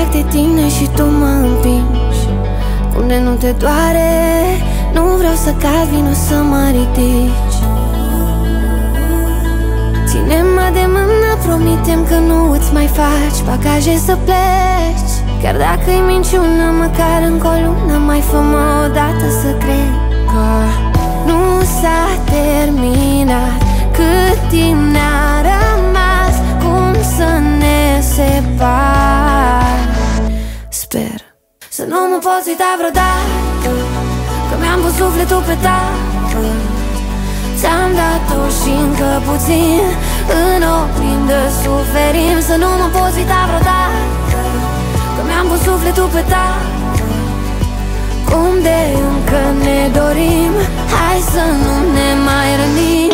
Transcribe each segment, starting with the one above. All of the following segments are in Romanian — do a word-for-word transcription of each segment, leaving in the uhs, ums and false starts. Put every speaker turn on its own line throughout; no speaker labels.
trec de tine și tu mă împingi. Cum de nu te doare, nu vreau să cad, vino să mă ridici. Ține-mă de mână, promitem că nu îți mai faci bagaje să pleci. Chiar dacă-i minciună, măcar încă o lună mai fă-mă odată să cred că nu s-a terminat. Cât timp ne-a rămas, cum să ne separ? Sper să nu mă poți uita vreodată, că mi-am pus sufletul pe tavă. Ți-am dat-o și încă puțin, în oglindă suferim. Să nu mă poți uita vreodată, că mi-am pus sufletul pe tavă. Cum de încă ne dorim, hai să nu ne mai rănim.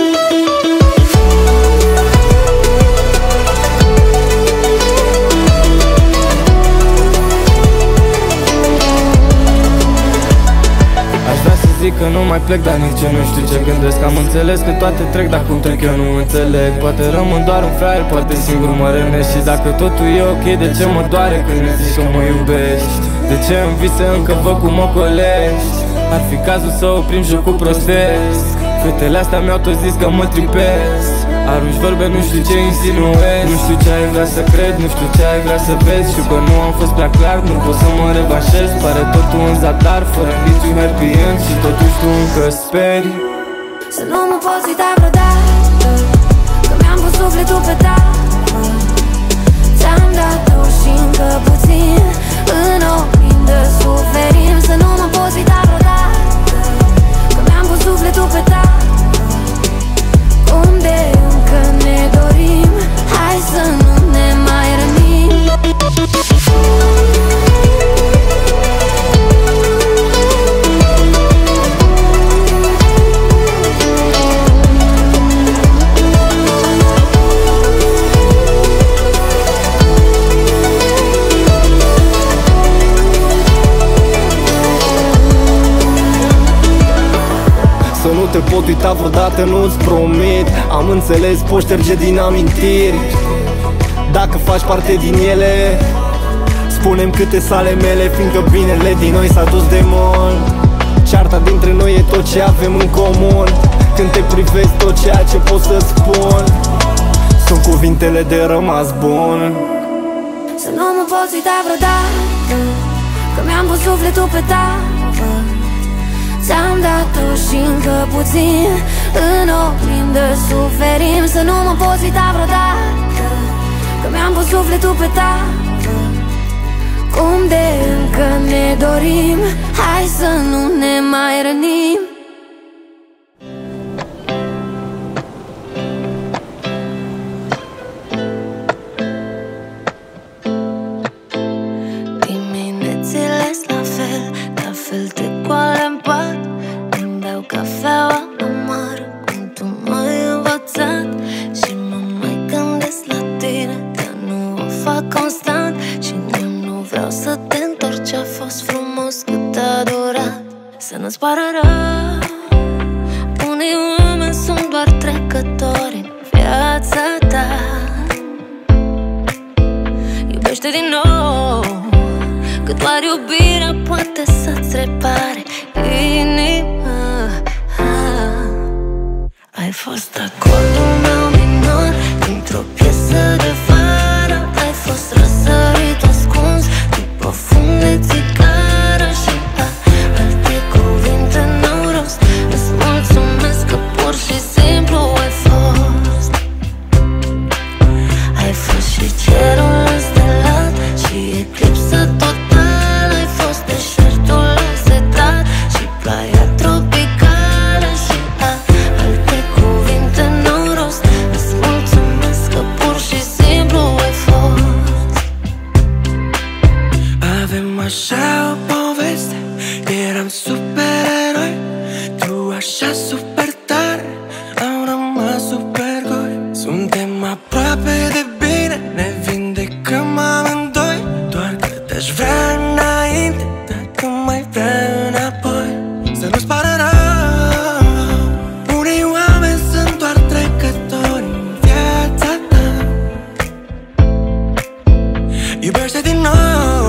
Zic că nu mai plec, dar nici eu nu știu ce gândesc. Am înțeles că toate trec, dar cum trec eu nu înțeleg. Poate rămân doar un fraier, poate singur mă rănesc. Și dacă totul e ok, de ce mă doare când îmi zici că mă iubești? De ce în vise încă văd cum mă colești? Ar fi cazul să oprim jocul prostesc. Fetele astea mi-au tot zis că mă tripesc. Arunci vorbe, nu știu ce insinuezi. Nu știu ce ai vrea să cred, nu știu ce ai vrea să vezi. Știu că nu am fost prea clar, nu pot să mă revanșez. Pare totul în zadar, fără niciun happy end. Și totuși tu încă speri.
Să nu mă poți uita vreodată, că mi-am pus sufletul pe tavă. Ți-am dat-o și încă puțin, în oglindă suferim. Să nu mă poți uita vreodată, că mi-am pus sufletul pe tavă. Cum de încă ne dorim, hai să nu ne mai rănim.
Să nu te pot uita vreodată, nu-ți promit. Am înțeles, poți șterge din amintiri. Dacă faci parte din ele, spune-mi câte sale mele, fiindcă binele din noi s-a dus de mult. Cearta dintre noi e tot ce avem în comun. Când te privesc, tot ceea ce pot să spun sunt cuvintele de rămas bun.
Să nu mă poți uita vreodată, că mi-am pus sufletul pe tavă. Ți-am dat-o și încă puțin, în oglindă suferim. Să nu mă poți uita vreodată, că mi-am pus sufletul pe tavă. Cum de încă ne dorim, hai să nu ne mai rănim. Diminețile-s la fel, la fel de goale-n pat. Îmi beau cafeaua amară, cum tu m-ai învățat. Și mă mai gândesc la tine, dar nu o fac constant. Și nici nu vreau să te întorci, a fost frumos cât a durat. Să nu-ți pară rău, unii oameni sunt doar trecători în viața ta. Iubește din nou, că doar iubirea poate să-ți repare inima. Ai fost acordul meu minor dintr-o piesă de vară. Ai fost răsărit ascuns din profund de țigară. Și a alte cuvinte n-au rost. Îți mulțumesc că pur și simplu ai fost. Ai fost și cerul înstelat și eclipsă totală. Ai fost deșertul însetat și ploaia tropicală. Și a alte cuvinte n-au rost. Îți mulțumesc că pur și simplu ai fost.
Avem așa o poveste, eram supereroi. Tu așa super tare, am rămas super goi. Suntem aproape de bine, ne vindecăm amândoi. Doar că te-aș vrea înainte, dacă mai vrea înapoi. Să nu-ți pară rău, unii oameni sunt doar trecători în viața ta. Iubește din nou,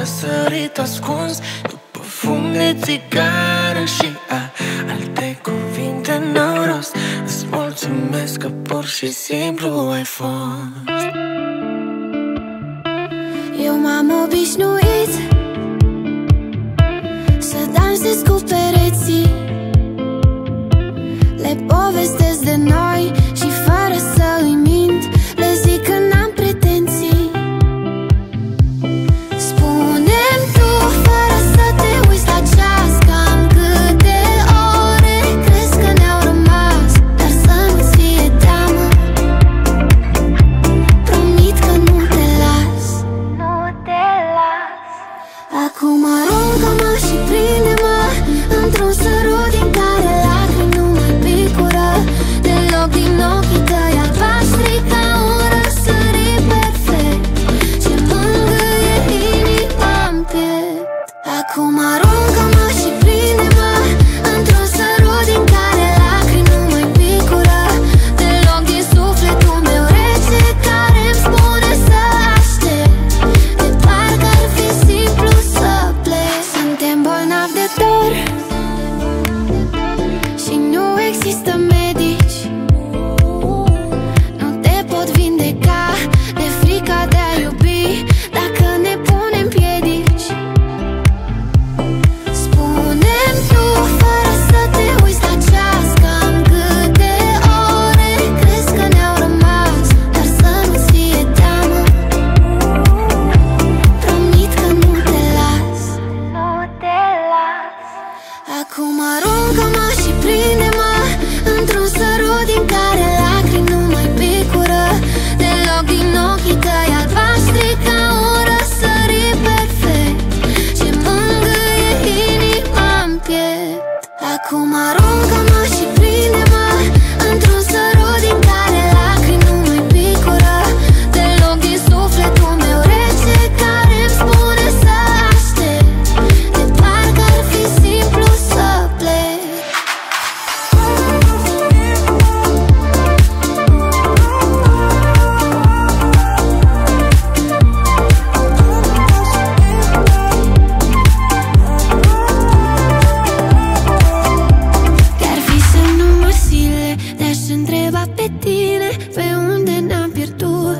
răsărit ascuns după fum de țigară și a, alte cuvinte n-au rost. Îți mulțumesc că pur și simplu ai fost.
Eu m-am obișnuit să dansez cu pereții, le povestesc de noi și fără să îi mint le zic că n-am pretenții. Spune-mi tu fără să te uiți la ceas cam câte ore crezi că ne-au rămas, dar să nu-ți fie teamă, promit că nu te las. Nu te las. Acum aruncă-mă și prinde-mă într-un sărut din care lacrimi nu mai picură deloc din ochii tăi albaștri ca un răsărit perfect ce mângâie inima-n piept. Acum aruncă-mă și prinde-mă într-un sărut din care lacrimi nu mai picură deloc din sufletul meu rece care-mi spune să aștept, de parcă ar fi simplu să plec. Suntem bolnavi de dor și nu există medici, nu te pot vindeca de frica de a iubi dacă ne punem piedici. Spune-mi tu fără să te uiți la ceas cam câte ore crezi că ne-au rămas, dar să nu-ți fie teamă, promit că nu te las. Nu te las. Acum aruncă-mă și prinde-mă într-un sărut din care lacrimi nu mai picură deloc din ochii tăi albaștri ca un răsărit perfect ce mângâie inima-n piept. Acum aruncă-mă și prinde-mă într-un sărut din care lacrimi nu mai picură deloc din sufletul meu rece care-mi spune să aștept, de parcă ar fi simplu să plec. Chiar fi să nu mă sile, te-aș întreba pe tine pe unde ne-am pierdut.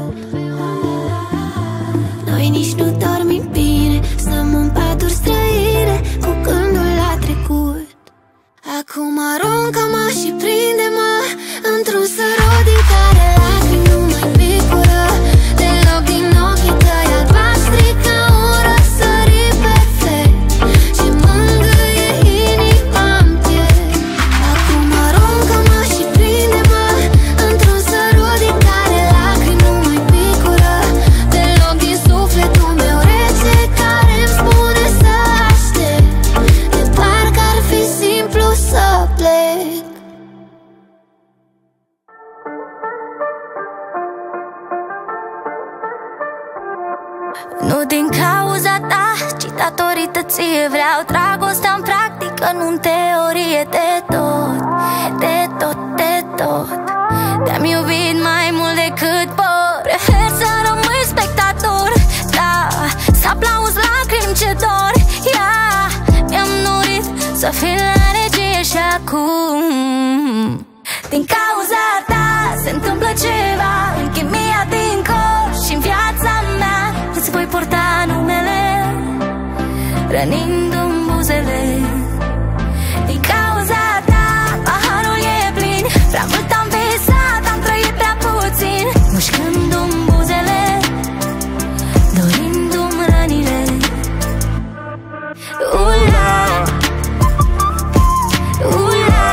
Noi nici nu dormim bine, stăm în paturi străine cu gândul la trecut. Acum aruncă-mă și prinde-mă într-un sărut din care lacrimi nu mai picură deloc din ochii tăi albaștri ca un răsărit perfect ce mângâie inima-n piept. Acum aruncă-mă și prinde-mă într-un sărut din care lacrimi nu mai picură deloc din sufletul meu rece care-mi spune să aștept, de parcă ar fi simplu să plec. Nu din cauza ta, ci datorită ție vreau dragostea în practică, nu în teorie. De tot, de tot, de tot te-am iubit mai mult decât pot. Prefer să rămâi spectator, da, să aplauzi lacrimi ce dor. Yeah, mi-am norit să fii la regie și acum din cauza ta se întâmplă ceva în chimia din corp și în viața mea. Îți voi purta numele rănindu-mi buzele. Din cauza ta paharul e plin, prea mult am visat, am trăit prea puțin, mușcându-mi buzele, dorindu-mi rănile. Ula, ula.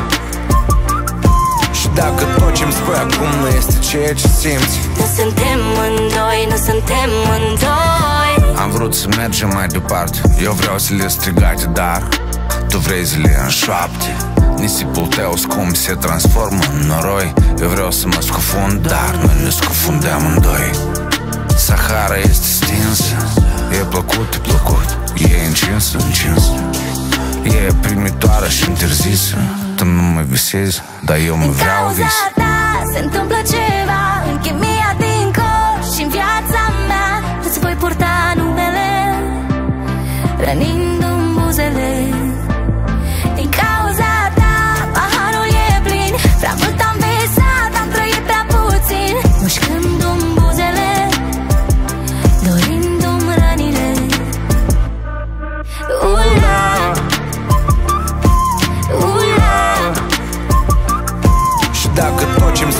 Și dacă tot ce-mi spui acum nu este ceea ce simți,
Nu suntem mândoi, nu suntem mândoi.
am vrut să mergem mai departe, eu vreau să le strigate, dar tu vrei să le înșoapte. Nisipul tău scump se transformă în noroi. Eu vreau să mă scufund, dar noi ne scufundăm amândoi. Sahara este stinsă, e plăcut, e plăcut, e încinsă, încinsă, e primitoare și interzisă. Tu nu mă visezi, dar eu mă vreau vis.
Se întâmplă ceva în chimia din corp și în viața mea. Îți voi purta numele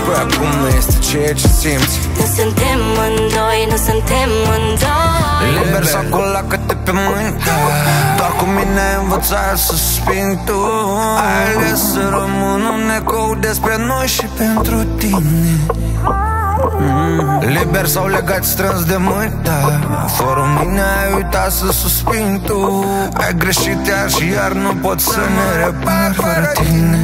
spui acum nu este ceea ce simți.
Nu suntem mândoi, nu suntem mândoi.
Liber sau colacă-te pe mâini, doar cu mine ai învățat să suspini tu. Ai ales să rămân un ecou despre noi și pentru tine. Mm. Liber sau legat strâns de mâini, da. Fără mine ai uitat să suspini tu. Ai greșit iar și iar, nu pot să ne repar fără tine.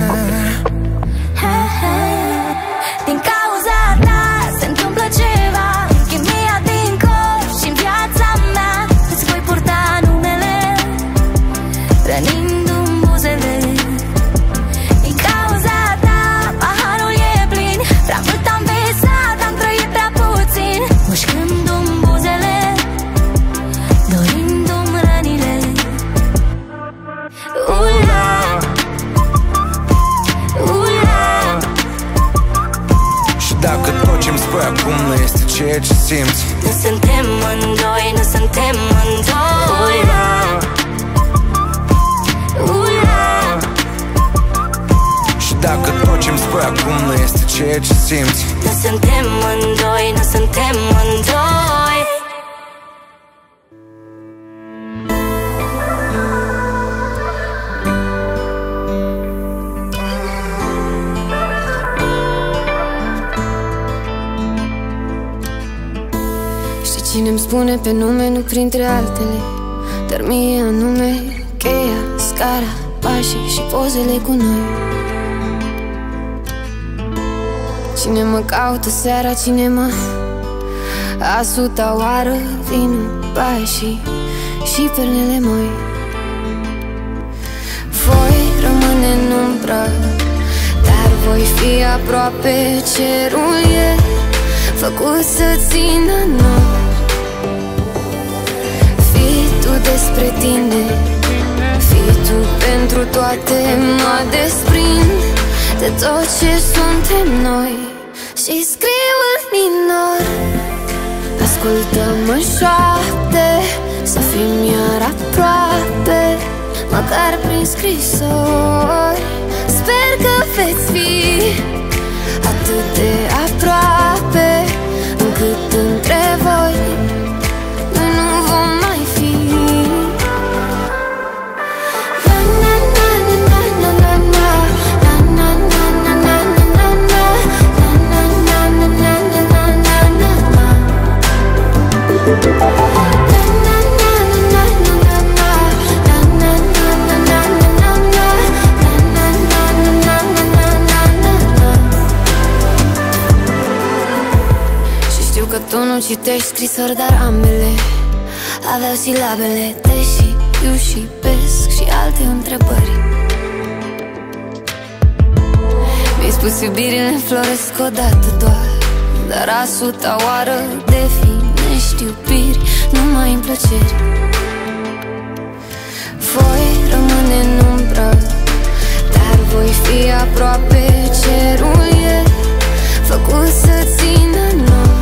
Din cauza ta se întâmplă ceva, chimia din corp și-n viața mea. Îți voi purta numele, rănindu-mi buzele. Din cauza ta paharul e plin, prea mult am visat, am trăit prea puțin, mușcându-mi buzele, dorindu-mi rănile. Ula, ula.
Și dacă tot ce-mi spui acum nu este ceea ce simți,
Nu suntem mândoi, nu suntem mândoi. Ula, ula.
și dacă tot ce-mi spui acum nu este ceea ce simți,
Nu suntem mândoi, nu suntem mândoi. Știi cine-mi spune pe nume, nu printre altele, dar mie anume cheia, scara, pașii și pozele cu noi. Cine mă caută seara, cine mă a suta oară, vinul, pașii și perlele moi. Voi rămâne în umbră, dar voi fi aproape. Cerul e făcut să țină noi. Fii tu despre tine, fii tu pentru toate. Mă desprind de tot ce suntem noi și scriu în minor. Ascultă-mă șoapte, să fim iar aproape, măcar prin scrisori. Sper că veți fi atât de aproape, încât între voi noi nu vom mai fi. Că tu nu citești scrisori, dar ambele aveau silabele, deși iu și pesc și alte întrebări. Mi-ai spus iubirile înfloresc odată doar, dar a suta oară definești iubiri numai în plăceri. Voi rămâne în umbră, dar voi fi aproape. Cerul e făcut să țină noi.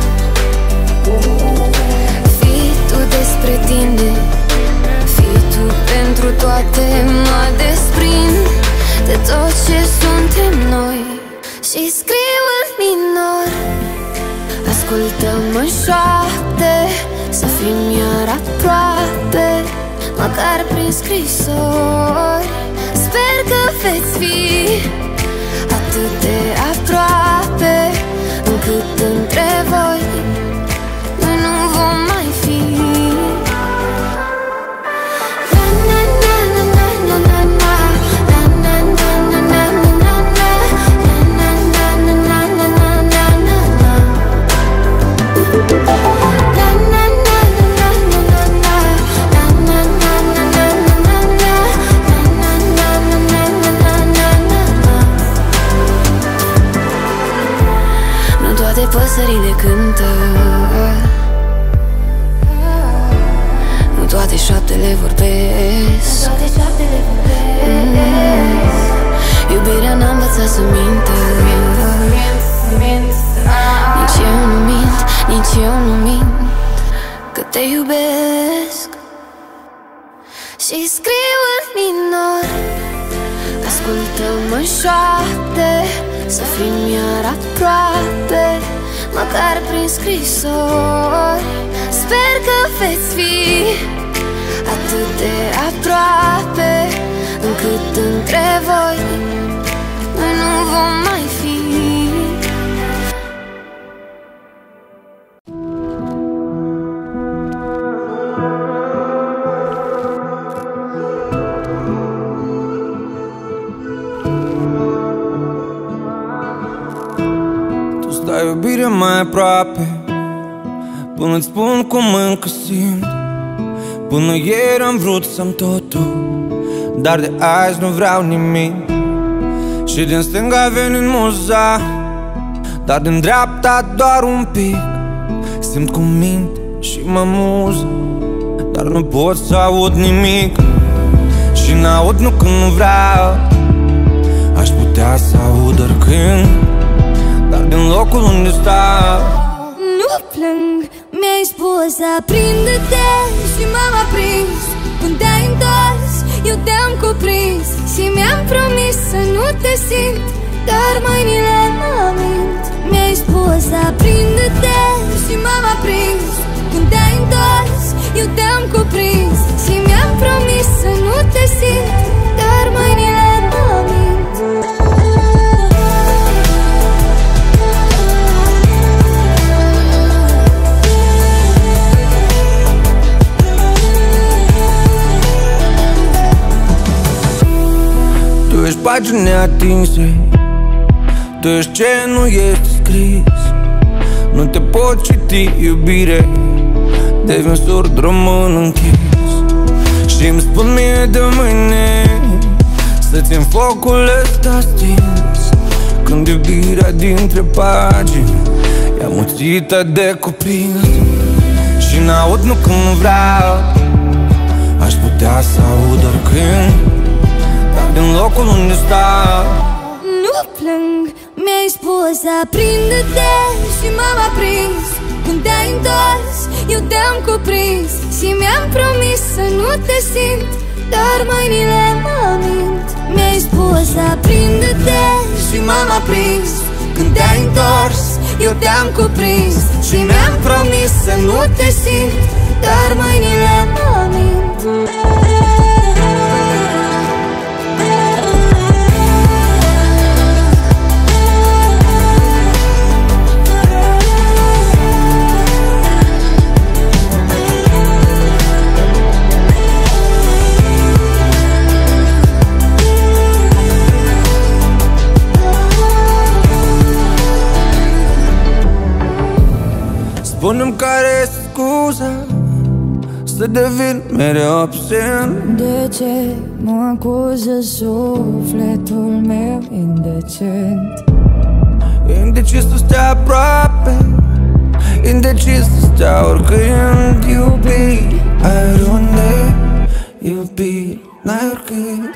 Fii tu despre tine, fii tu pentru toate. Mă desprind de tot ce suntem noi și scriu în minor. Ascultă-mă șoapte, să fim iar aproape, măcar prin scrisori. Sper că veți fi atât de aproape, încât între voi noi nu vom mai fi. Nu toate păsările cântă, nu toate șoaptele vorbesc. mm. Iubirea n-a învățat să mintă. Nici eu nu mint, nici eu nu mint că te iubesc și scriu în minor. Ascultă-mă șoapte, să fim iar aproape, măcar prin scrisori. Sper că veți fi atât de aproape, încât între voi noi nu vom mai fi.
Tu stai iubire mai aproape, până-ți spun cum încă simt. Până ieri am vrut să-mi totul, dar de azi nu vreau nimic. Și din stânga venind muza, dar din dreapta doar un pic. Simt cum minte și mă muză, dar nu pot să aud nimic. Și n-aud nu când nu vreau, aș putea să aud oricând, dar din locul unde stau
nu plâng, mi-ai spus aprinde-te și m-am aprins. Când te-ai întors, eu te-am cuprins și mi-am promis să nu te simt, dar mâinile mă mint. Mi-ai spus aprinde-te și m-am aprins. Când te-ai întors, eu te-am cuprins și mi-am promis să nu te simt, dar mâinile mă mint.
Tu ești pagini neatinse, tu ești ce nu este scris. Nu te pot citi, iubire, devin surd, rămân închis. Și-mi spun mie de mâine să țin focul ăsta stins, când iubirea dintre pagini e amuțită de cuprins. Și n-aud nu când nu vreau, aș putea să aud oricând, dar din locul unde stau
nu plâng, mi-ai spus aprinde-te și m-am aprins. Când te-ai întors, eu te-am cuprins și mi-am promis să nu te simt, dar mâinile mă mint. Mi-ai spus aprinde-te și m-am aprins. Când te-ai întors, eu te-am cuprins și mi-am promis să nu te simt, dar mâinile mă mint.
Spune-mi care-i scuza să devin mereu absent.
De ce mă acuză sufletul meu indecent?
Indecis să stea aproape, indecis să stea oricând. Iubi, ai oriunde, iubi, n-ai oricând.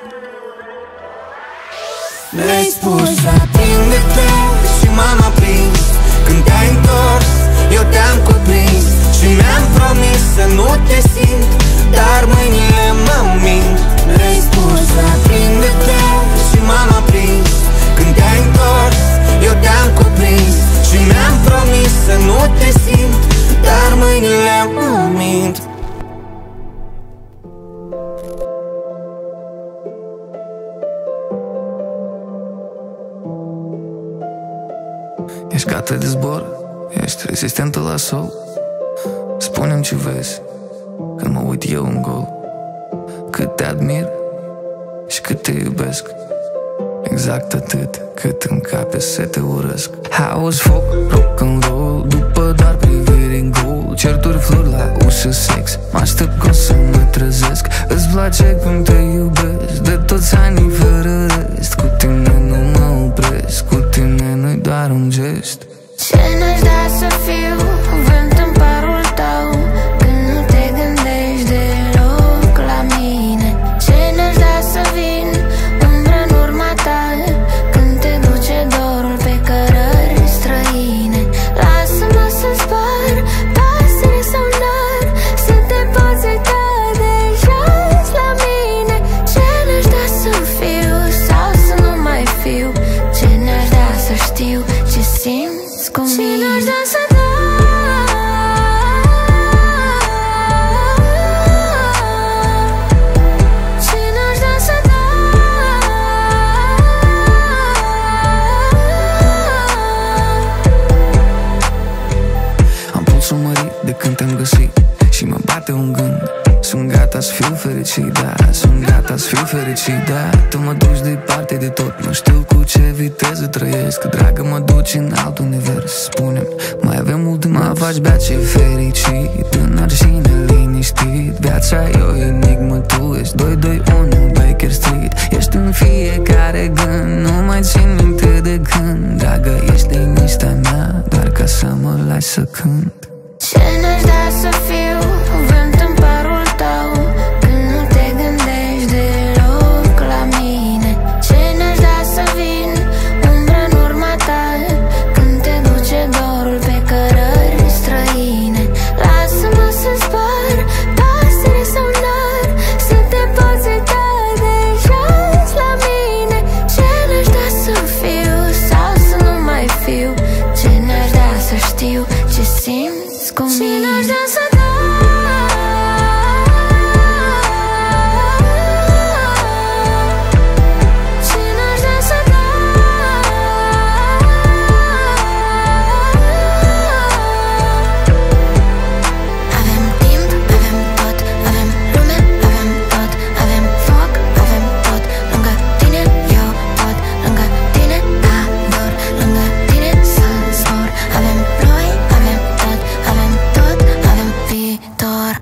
Mi-ai spus aprinde-te și m-am aprins. Când te-ai întors, eu te-am cuprins și mi-am promis să nu te simt, dar mâinile mă mint. Mi-ai spus aprinde-te și m-am aprins. Când te-ai întors, eu te-am cuprins și mi-am promis să nu te simt, dar mâinile mă mint.
Ești gata de zbor? Ești rezistentă la sol? Spune-mi ce vezi când mă uit eu în gol. Cât te admir și cât te iubesc, exact atât cât îmi cape să te urăsc. House, foc, rock and roll, după doar priviri în gol. Certuri, flori la ușă, sex, mă aștept că o să mă trezesc. Îți place când te iubesc, de toți anii fără rest. Cu tine nu mă opresc, cu tine nu-i doar un gest.
Ce n-aș da să fiu vânt în parul tău, când nu te gândești deloc la mine. Ce n-aș da să vin umbră în urma ta, când te duce dorul pe cărări străine. Lasă-mă să zbor, pasăre sau nar, să te poți uita de jos la mine. Ce n-aș da să fiu sau să nu mai fiu, ce n-aș da să cu mine. Cine aș da să dau?
De când te-am găsit și mă bate un gând. Sunt gata să fiu fericit, da, sunt gata să fiu fericit, da. Tu mă duci departe de tot, nu știu cu ce viteză trăiesc. Dragă, mă duci în alt univers. Spune-mi, mai avem mult de mă faci bea ce fericit. În argine liniștit, viața e o enigmă. Tu ești doi doi unu Baker Street. Ești în fiecare gând, nu mai țin minte de când. Dragă, ești liniștea mea, doar ca să mă lași să cânt.
Ce n-aș da să fiu vânt în părul tău când nu te gândești deloc la mine. Ce n-aș da să vin umbră în urma ta când te duce dorul pe cărări străine. Lasă-mă să spăr pasăre sau nar, să te poți uita de jos la mine. Ce n-aș da să fiu sau să nu mai fiu. Ce n-aș da să știu ce simți cu mine. Cine aș da să dau? Cine aș da să dau? Avem timp, avem tot, avem lume, avem tot, avem foc, avem tot. Lângă tine eu pot, lângă tine ador, lângă tine să zbor. Avem ploi, avem tot, avem tot, avem viitor.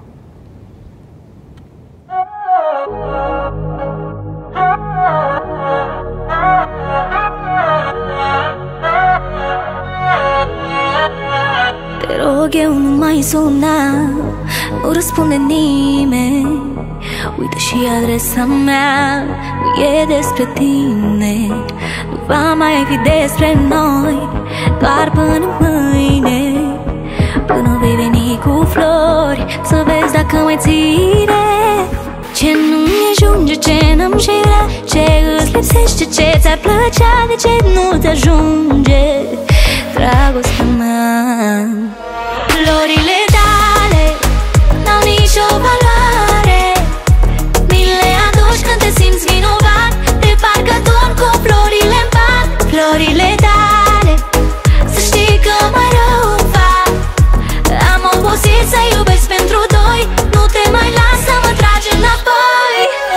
Te rog, eu nu mai suna, nu răspunde nimeni. Uită și adresa mea, nu e despre tine. Nu va mai fi despre noi, doar până mâine. Până vei veni cu flori, să vezi dacă mai ține. Ce nu-mi ajunge, ce n-am și vrea, ce îți lipsește, ce ți-ar plăcea, de ce nu-ți ajunge dragostea mea. Florile tale n-au nicio valoare, mi le aduci când te simți vinovat, de parcă dorm cu florile în pat. Florile tale, să știi că mai rău îmi fac. Am obosit să iubesc pentru doi, nu te mai las să mă tragi înapoi.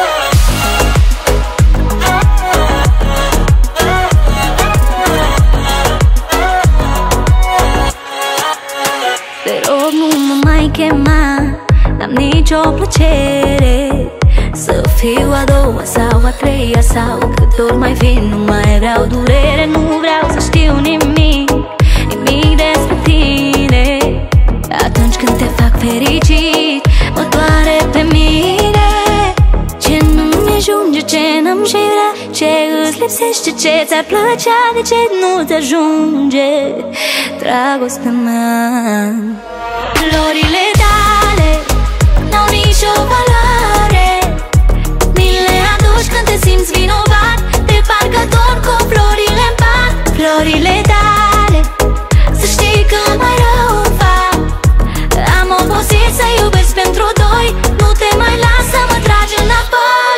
Te rog, nu mă mai chema, n-am nicio plăcere să fiu a doua sau a treia sau cât ori mai vin. Nu mai vreau durere, nu vreau să știu nimic, nimic despre tine. Atunci când te fac fericit, mă doare pe mine. Ce nu-mi ajunge, ce n-am și vrea, ce îți lipsește, ce ți-ar plăcea, de ce nu-ți ajunge dragostea mea. Florile tale n-au nicio valoare, mi le aduci când te simți vinovat, de parcă dorm cu florile în pat. Florile tale, să știi că mai rău îmi fac. Am obosit să iubesc pentru doi, nu te mai las să mă tragi înapoi.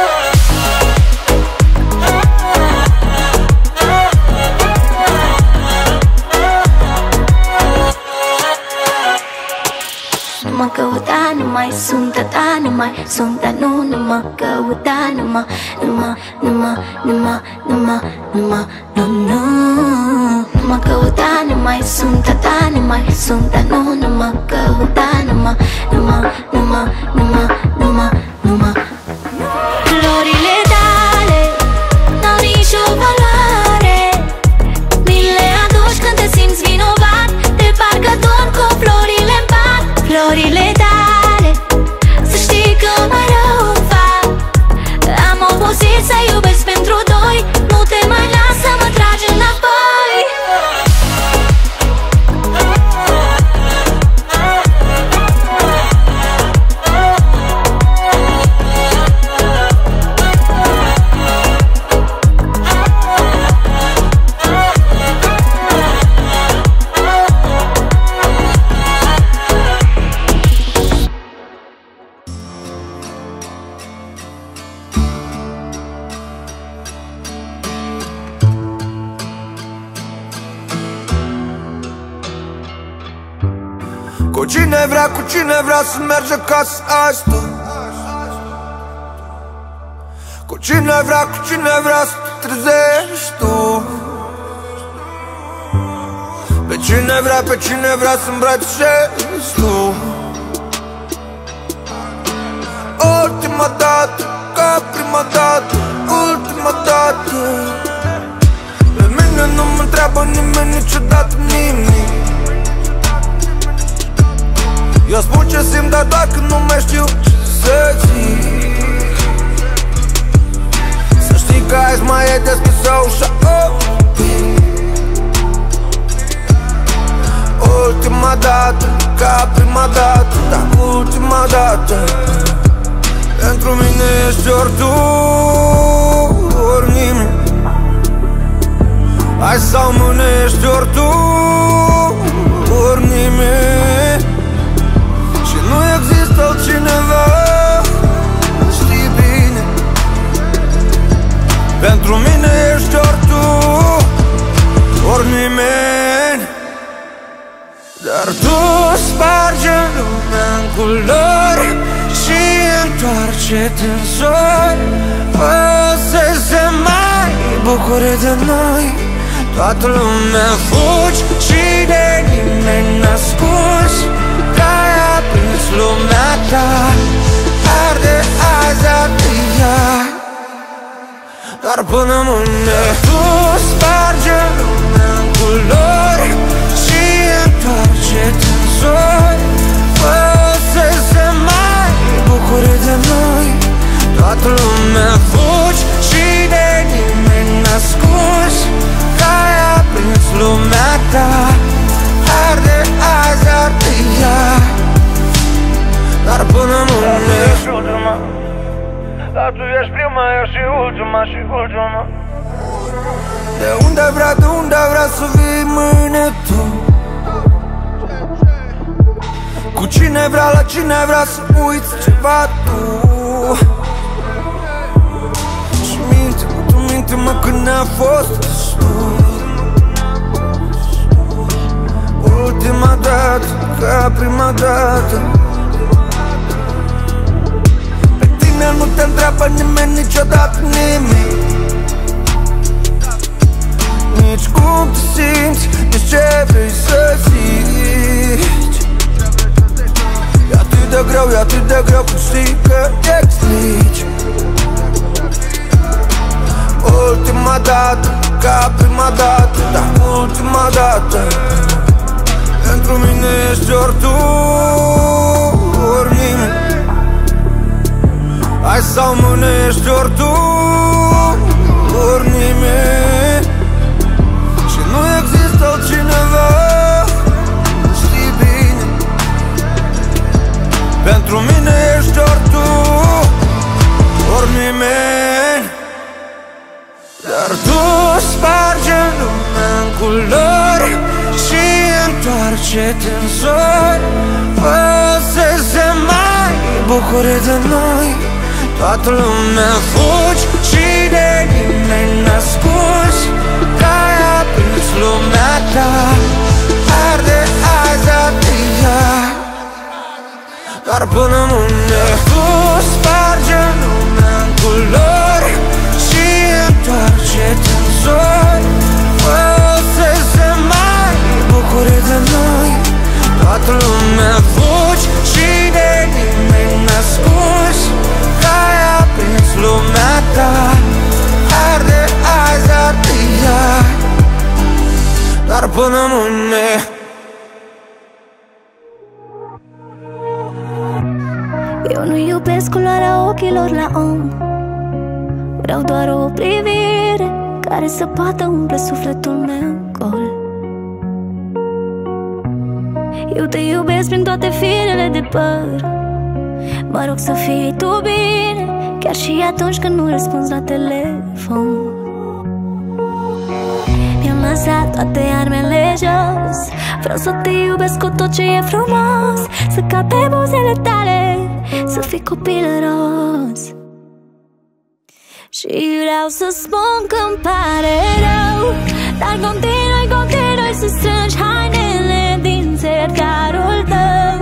Nu mă căuta, nu mai sunt a ta, nu mai sunt a nu, nu mă căuta, nu mă, nu mă, nu mă, nu mă, nu mă, nu mă, nu, nu. Nu mă căuta, nu mai sunt a ta, nu mai sunt a nu, nu mă căuta, nu mă, nu mă, nu mă, nu mă, nu mă, nu mă. Florile tale n-au nicio valoare, mi le aduci când te simți vinovat, de parcă dorm cu florile în pat. Florile tale, să știi că mai rău îmi fac. Am obosit să iubesc pentru doi, nu te mai las să mă tragi înapoi.
Cu cine vrea, cu cine vrea să merge acasă azi tu. Cu cine vrea, cu cine vrea să te trezești tu. Pe cine vrea, pe cine vrea să îmbrățișezi tu. Ultima dată, ca prima dată, ultima dată. Pe mine nu mă întreabă nimeni niciodată nimic. Eu spun ce simt, dar doar când nu mai știu ce să zic. Să știi că azi mai e deschisă ușa, oh. Ultima dată, ca prima dată, dar ultima dată. Pentru mine ești ori tu, ori nimeni. Hai sau mâine ești ori tu, ori nimeni. Și nu există altcineva, știi bine. Pentru mine ești ori tu, ori nimeni. Dar tu spargi lumea în culori și întoarce-te în zori. Fă să se mai bucure de noi. Toată lumea fugi și de nimeni n-ascuns. Că ai aprins lumea ta, arde azi ardia. Dar până mâine tu spargi lumea în culori și întoarce-te în zori. Fă să se mai bucure de noi. Toată lumea fugi și de nimeni n-ascuns. Că ai aprins lumea ta, arde azi ardia. Dar până mâine ești ultima, dar tu ești prima, eu și ultima și ultima. De unde vrea, de unde vrea să vii mâine tu. Cu cine vrea, la cine vrea să uiți ceva tu. Și minte-mă, tu minte-mă când ne-a fost destul. Ultima dată, ca prima dată. Pe tine nu te întreabă nimeni niciodată nimic. Nici cum te simți, nici ce vrei să zici. E atât de greu, e atât de greu când știi că explici. Ultima dată, ca prima dată, dar ultima dată. Pentru mine ești ori tu, ori nimeni. Hai sau mâine ești ori tu, ori nimeni. Și nu există altcineva, știi bine. Pentru mine ești ori tu, ori nimeni. Dar tu spargi lumea în culori și întoarce-te în zori. Fă să se mai bucure de noi. Toată lumea fugi și de nimeni n-ascuns. Că ai aprins lumea ta, arde azi ardia. Dar până mâine tu spargi lumea în culori și întoarce-te în zori. Fă să se mai bucure de noi. Toată lumea fugi și de nimeni n-ascuns. Că ai aprins lumea ta, arde azi ardia. Dar până mâine
eu nu iubesc culoarea ochilor la om. Vreau doar o privire care să poată umple sufletul meu gol. Eu te iubesc prin toate firele de păr. Mă rog să fii tu bine, chiar și atunci când nu răspunzi la telefon. Mi-am lăsat toate armele jos. Vreau să te iubesc cu tot ce e frumos. Să cad pe buzele tale, să fii copilăros. Și vreau să spun că-mi pare rău, dar continui, continui să strângi hainele din sertarul tău.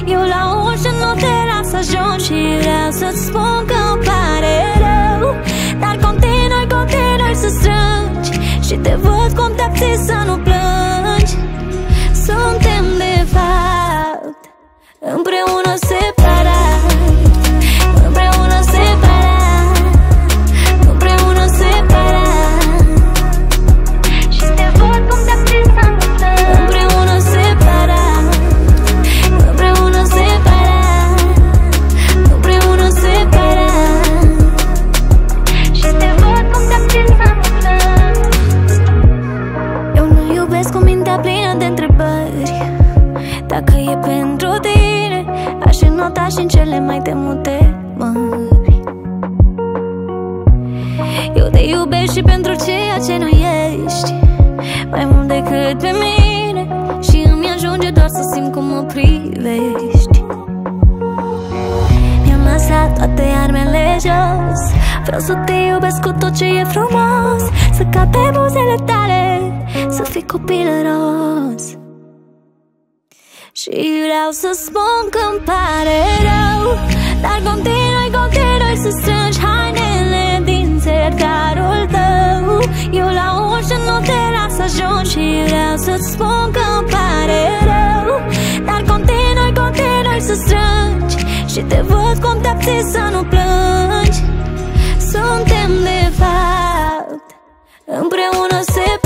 Eu la ușă nu te las ajung și vreau să-ți spun că-mi pare rău, dar continui, continui să strângi și te văd cum te abții să nu plângi. Suntem de fapt împreună separat, împreună separat, împreună separat, și te văd cum te abții să nu plângi. Împreună separat, împreună separat, împreună separat, și te văd cum te abții să nu plângi. Eu nu iubesc cu mintea plină de întrebări. Dacă e pentru tine, aș înota și în cele mai temute mări. Eu te iubesc și pentru ceea ce nu ești, mai mult decât pe mine, și îmi ajunge doar să simt cum mă privești. Mi-am lăsat toate armele jos, vreau să te iubesc cu tot ce e frumos, să cad pe buzele tale, să fii copilăros. Și vreau să spun că-mi pare rău, dar continui, continui să strângi hainele din sertarul tău. Eu la ușă nu te las ajung și vreau să-ți spun că-mi pare rău, dar continui, continui să strângi și te văd cum te abții să nu plângi. Suntem de fapt împreună separat.